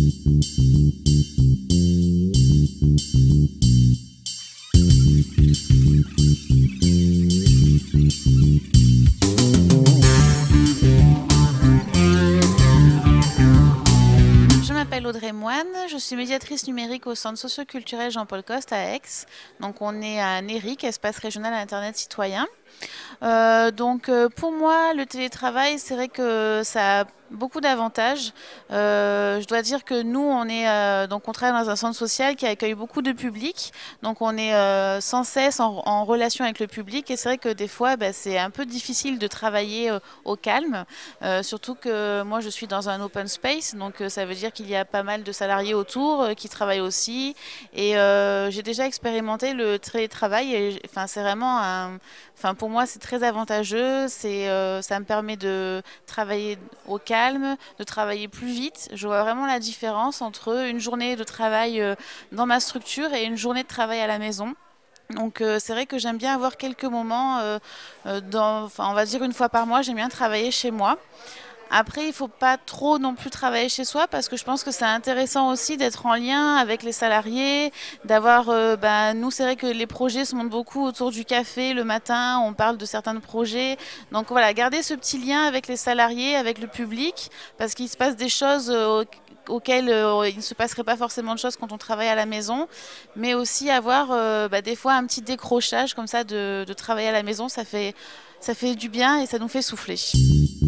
Je m'appelle Audrey Moine, je suis médiatrice numérique au Centre socioculturel Jean-Paul Coste à Aix. Donc on est à NERIC, Espace régional Internet citoyen. Pour moi, le télétravail, c'est vrai que ça a beaucoup d'avantages. Je dois dire que nous, on travaille dans un centre social qui accueille beaucoup de public. Donc on est sans cesse en relation avec le public et c'est vrai que des fois, c'est un peu difficile de travailler au calme. Surtout que moi, je suis dans un open space, donc ça veut dire qu'il y a pas mal de salariés autour qui travaillent aussi. Et j'ai déjà expérimenté le télétravail et enfin, c'est vraiment pour moi, c'est très avantageux. Ça me permet de travailler au calme, de travailler plus vite. Je vois vraiment la différence entre une journée de travail dans ma structure et une journée de travail à la maison. Donc c'est vrai que j'aime bien avoir quelques moments, on va dire une fois par mois, j'aime bien travailler chez moi. Après, il ne faut pas trop non plus travailler chez soi parce que je pense que c'est intéressant aussi d'être en lien avec les salariés, d'avoir, nous c'est vrai que les projets se montent beaucoup autour du café le matin, on parle de certains projets. Donc voilà, garder ce petit lien avec les salariés, avec le public, parce qu'il se passe des choses auxquelles il ne se passerait pas forcément de choses quand on travaille à la maison, mais aussi avoir des fois un petit décrochage comme ça de travailler à la maison, ça fait du bien et ça nous fait souffler.